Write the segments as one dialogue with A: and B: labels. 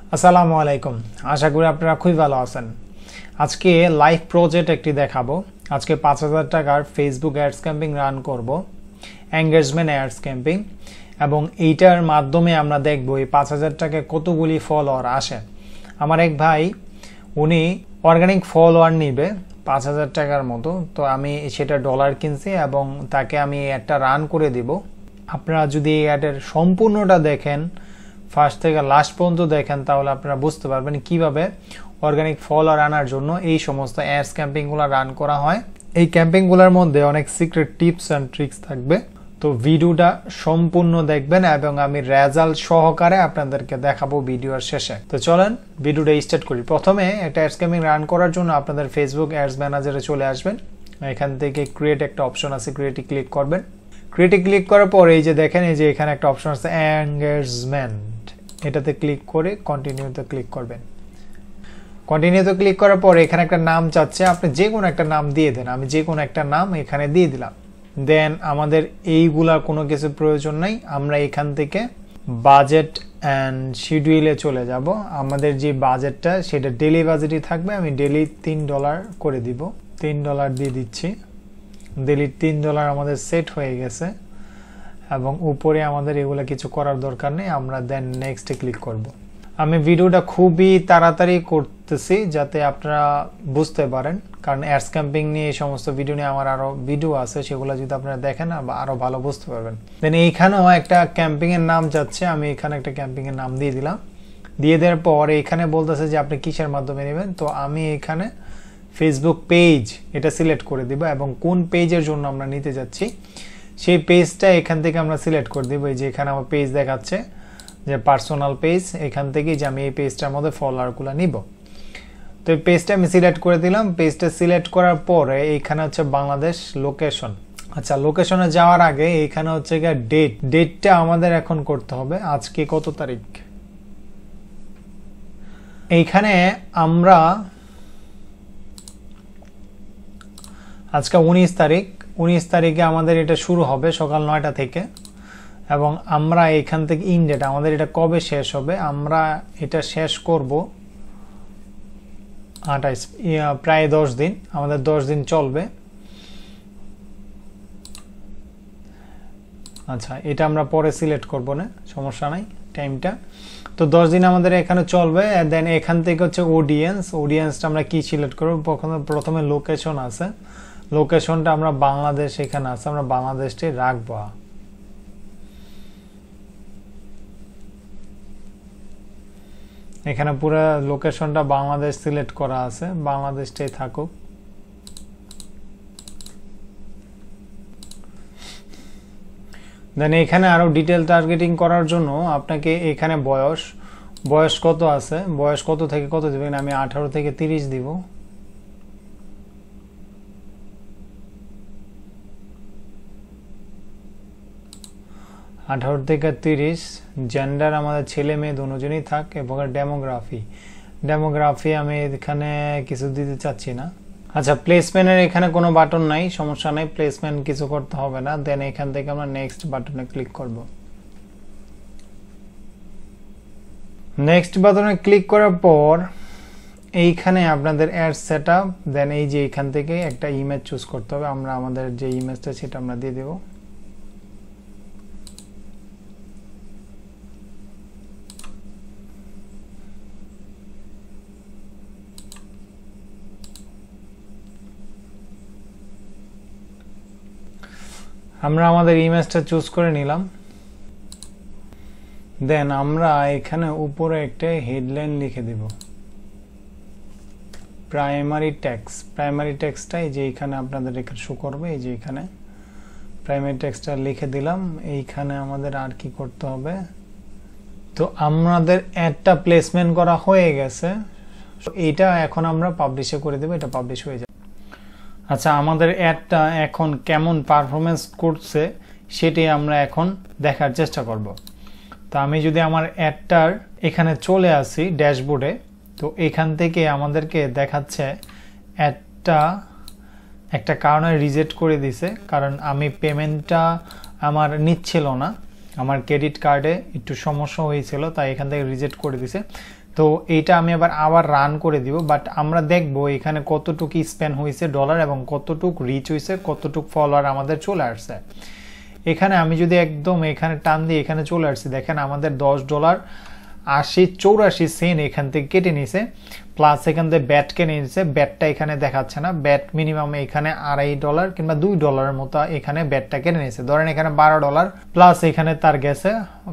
A: আসসালামু আলাইকুম। আশা করি আপনারা খুবই ভালো আছেন। আজকে লাইভ প্রজেক্ট একটি দেখাবো। আজকে 5000 টাকার ফেসবুক অ্যাডস ক্যাম্পেইন রান করব, এঙ্গেজমেন্ট অ্যাডস ক্যাম্পেইন, এবং এইটার মাধ্যমে আমরা দেখব এই 5000 টাকায় কতগুলি ফলোয়ার আসে। আমার এক ভাই উনি অর্গানিক ফলোয়ার নিবে 5000 টাকার মতো, তো আমি সেটা ডলার কিনছি এবং তাকে আমি একটা রান করে দিব। আপনারা যদি এই অ্যাডের সম্পূর্ণটা দেখেন, ফার্স্ট থেকে লাস্ট পর্যন্ত দেখেন, তাহলে আপনারা বুঝতে পারবেন কিভাবে অর্গানিক ফলোয়ার আনার জন্য এই সমস্ত অ্যাডস ক্যাম্পেইনগুলো রান করা হয়। এই ক্যাম্পেইনগুলোর মধ্যে অনেক সিক্রেট টিপস অ্যান্ড ট্রিক্স থাকবে, তো ভিডিওটা সম্পূর্ণ দেখবেন এবং আমি রেজাল্ট সহকারে আপনাদেরকে দেখাবো ভিডিওর শেষে। তো চলেন ভিডিওটা স্টার্ট করি। প্রথমে একটা অ্যাডস ক্যাম্পেইন রান করার জন্য আপনাদের ফেসবুক অ্যাডস ম্যানেজারে চলে আসবেন। এখান থেকে ক্রিয়েট একটা অপশন আছে, ক্রিয়েটে ক্লিক করবেন। ক্রিয়েটে ক্লিক করার পর এই যে দেখেন, এই যে এখানে একটা অপশন আছে এঙ্গেজমেন্ট, এটাতে ক্লিক করে কন্টিনিউতে ক্লিক করবেন। কন্টিনিউতে ক্লিক করার পর এখানে একটা নাম চাচ্ছে, আপনি যে কোনো একটা নাম দিয়ে দেন। আমি যে কোনো একটা নাম এখানে দিয়ে দিলাম। দেন আমাদের এইগুলার কোনো কিছু প্রয়োজন নাই, আমরা এখান থেকে বাজেট অ্যান্ড শিডিউলে চলে যাব। আমাদের যে বাজেটটা সেটা ডেলি বাজেটই থাকবে। আমি ডেলি $3 করে দিব, $3 দিয়ে দিচ্ছি। ডেলি $3 আমাদের সেট হয়ে গেছে এবং উপরে আমাদের এগুলা কিছু করার দরকার নেই। আমরা দেন নেক্সটে ক্লিক করব। আমি ভিডিওটা খুবই তাড়াতাড়ি করতেছি যাতে আপনারা বুঝতে পারেন, কারণ অ্যাডস ক্যাম্পেইন নিয়ে এই সমস্ত ভিডিও নিয়ে আমার আরো ভিডিও আছে, সেগুলো যদি আপনারা দেখেন আরো ভালো বুঝতে পারবেন। দেন এইখানেও একটা ক্যাম্পেইন এর নাম যাচ্ছে, আমি এখানে একটা ক্যাম্পেইন এর নাম দিয়ে দিলাম। দিয়ে দেওয়ার পর এখানে বলতেছে যে আপনি কিসের মাধ্যমে নেবেন, তো আমি এখানে ফেসবুক পেজ এটা সিলেক্ট করে দিব এবং কোন পেজের জন্য আমরা নিতে যাচ্ছি সেই পেজটা এখান থেকে আমরা সিলেক্ট করে দিব। এই যে এখানে আমার পেজ দেখাচ্ছে যে পার্সোনাল পেজ, এখান থেকে যে আমি এই পেজটার মধ্যে ফলোয়ারগুলো নিব। তো এই পেজটা আমি সিলেক্ট করে দিলাম। পেজটা সিলেক্ট করার পরে এইখানে হচ্ছে বাংলাদেশ লোকেশন। আচ্ছা, লোকেশনে যাওয়ার আগে এইখানে হচ্ছে ডেটটা আমাদের এখন করতে হবে। আজকে কত তারিখ? এইখানে আমরা আজকে 19 তারিখ। 19 তারিখে আমাদের এটা শুরু হবে সকাল 9টা থেকে, এবং আমরা এখান থেকে ইন ডেট আমাদের এটা কবে শেষ হবে, আমরা এটা শেষ করব 28, প্রায় 10 দিন। আমাদের 10 দিন চলবে। আচ্ছা, এটা আমরা পরে সিলেক্ট করব না, সমস্যা নাই টাইমটা। তো 10 দিন আমাদের এখানে চলবে। দেন এখান থেকে হচ্ছে অডিয়েন্সটা আমরা কি সিলেক্ট করব? প্রথমে লোকেশন আছে, লোকেশনটা আমরা বাংলাদেশ এখানে আছে, আমরা বাংলাদেশটাই রাখবো। এখানে পুরো লোকেশনটা বাংলাদেশ সিলেক্ট করা আছে, বাংলাদেশটাই থাকুক। দেন এখানে আরো ডিটেল টার্গেটিং করার জন্য আপনাকে এখানে বয়স কত আছে, বয়স কত থেকে কত দিবেন। আমি 18 থেকে 30 দিব। আঠারো থেকে 30। জেন্ডার আমাদের ছেলে মেয়ে দুজনেই থাক, এবং ডেমোগ্রাফি আমি এখানে কিছু দিতে চাচ্ছি না। আচ্ছা, প্লেসমেন্টের এখানে কোনো বাটন নাই, সমস্যা নাই, প্লেসমেন্ট কিছু করতে হবে না। দেন এখান থেকে আমরা নেক্সট বাটনে ক্লিক করব। নেক্সট বাটনে ক্লিক করার পর এইখানে আপনাদের অ্যাড সেটআপ, দেন এই যে এখান থেকে একটা ইমেজ চুজ করতে হবে। আমরা আমাদের যে ইমেজটা সেটা আমরা দিয়ে দেব। আমরা আমাদের ইমেজটা চুজ করে নিলাম। দেন আমরা এখানে উপরে একটা হেডলাইন লিখে দেব, প্রাইমারি টেক্সটটা এই যে এখানে আপনাদের এখানে শো করবে। এই যে এখানে প্রাইমারি টেক্সটটা লিখে দিলাম। এইখানে আমাদের আর কি করতে হবে, তো আমাদের অ্যাডটা প্লেসমেন্ট করা হয়ে গেছে, এইটা এখন আমরা পাবলিশে করে দেব, এটা পাবলিশ হয়ে যাবে। আচ্ছা, আমাদের অ্যাডটা এখন কেমন পারফরমেন্স করছে সেটি আমরা এখন দেখার চেষ্টা করব। তো আমি যদি আমার অ্যাডটার এখানে চলে আসি ড্যাশবোর্ডে, তো এখান থেকে আমাদেরকে দেখাচ্ছে অ্যাডটা একটা কারণে রিজেক্ট করে দিছে, কারণ আমি পেমেন্টটা আমার নিচ্ছিল না। আমার ক্রেডিট কার্ডে একটু সমস্যা হয়েছিল, তাই এখান থেকে রিজেক্ট করে দিছে। তো এইটা আমি আবার রান করে দিব, বাট আমরা দেখব এখানে কতটুকু স্পেন্ড হয়েছে ডলার এবং কতটুকু রিচ হয়েছে, কতটুকু ফলোয়ার আমাদের চলে আসছে। এখানে আমি যদি একদম এখানে টান দিয়ে এখানে চলে আসছি, দেখেন আমাদের $10.84 এখান থেকে কেটে নিছে, প্লাস এখান থেকে ব্যাট কেটে নিছে। ব্যাটটা এখানে দেখাচ্ছে না, ব্যাট মিনিমাম এখানে $2.5 কিংবা $2 মতো এখানে ব্যাটটা কেটে নিছে। ধরেন এখানে $12 প্লাস এখানে তার গেছে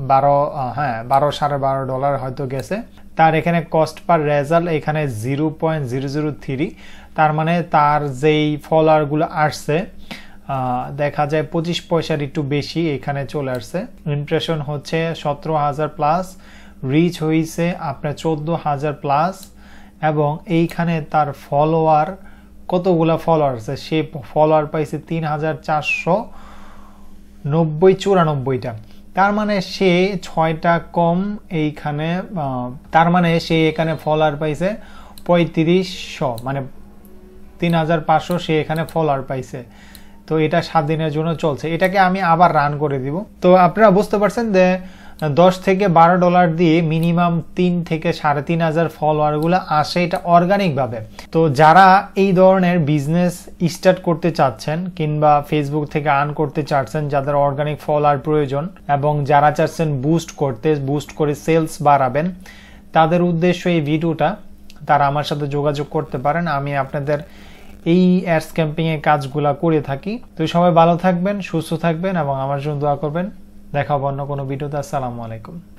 A: 12-12.5 হয়তো গেছে। তার এখানে কস্ট পার রেজাল্ট এখানে 0.003, তার মানে তার যেই ফলোয়ারগুলো আসছে দেখা যায় 25 পয়সার একটু বেশি এখানে চলে আসছে। ইমপ্রেশন হচ্ছে 17,000 প্লাস, রিচ হয়েছে আপনার 14,000 প্লাস, এবং এইখানে তার ফলোয়ার কতগুলা ফলোয়ার আছে, সে ফলোয়ার পাইছে 3,494টা। তার মানে সে 6টা কম এইখানে, তার মানে সে এখানে ফলোয়ার পাইছে 3500, মানে 3,500 সে এখানে ফলোয়ার পাইছে। তো এটা 7 দিনের জন্য চলছে। এটাকে আমি আবার রান করে দিব। তো আপনারা বুঝতে পারছেন যে $10 থেকে $12 দিয়ে মিনিমাম 3 থেকে 3,500 ফলোয়ারগুলো আসে, এটা অর্গানিক ভাবে। তো যারা এই ধরনের বিজনেস স্টার্ট করতে চাচ্ছেন কিংবা ফেসবুক থেকে আর্ন করতে চাচ্ছেন, যাদের অর্গানিক ফলোয়ার প্রয়োজন এবং যারা চাচ্ছেন বুস্ট করে সেলস বাড়াবেন, তাদের উদ্দেশ্য এই ভিডিওটা। তারা আমার সাথে যোগাযোগ করতে পারেন, আমি আপনাদের এই অ্যাডস ক্যাম্পিং এর কাজগুলা করে থাকি। তো সবাই ভালো থাকবেন, সুস্থ থাকবেন এবং আমার জন্য দোয়া করবেন। দেখা হবে অন্য কোনো ভিডিওতে। আসসালামু আলাইকুম।